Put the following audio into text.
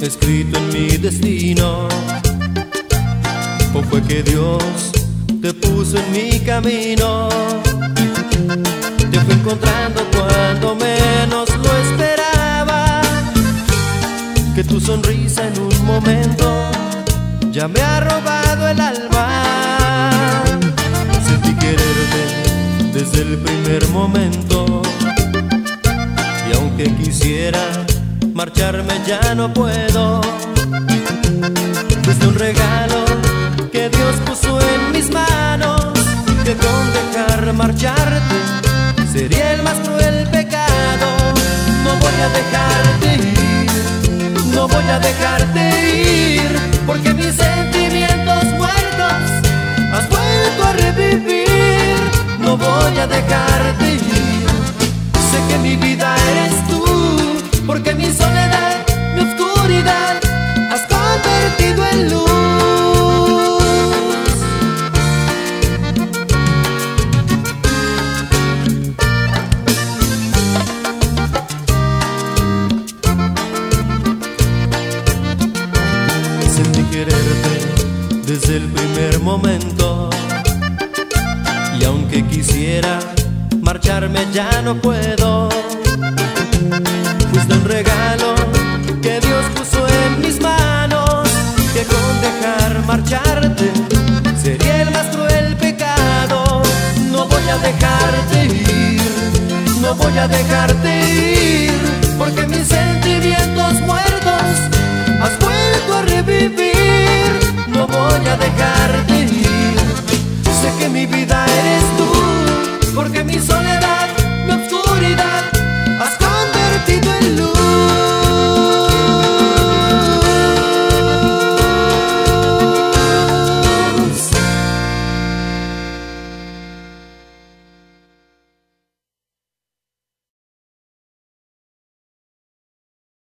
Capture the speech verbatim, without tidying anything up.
escrito en mi destino. ¿O fue que Dios te puso en mi camino? Te fui encontrando cuando menos lo esperaba, que tu sonrisa en un momento ya me ha robado el alma. Sentí quererte desde el primer momento, y aunque quisiera marcharme ya no puedo. Fuiste un regalo que Dios puso en mis manos, que con dejar marcharte sería el más cruel pecado. No voy a dejarte ir, no voy a dejarte ir, porque mis sentimientos muertos has vuelto a revivir. No voy a dejarte ir, sé que mi vida eres tú, porque mi soledad, mi oscuridad has convertido en luz. Sentí quererte desde el primer momento, y aunque quisiera marcharme ya no puedo. Fuiste un regalo que Dios puso en mis manos, que con dejar marcharte sería el más cruel pecado. No voy a dejarte ir, no voy a dejarte ir, porque mi ser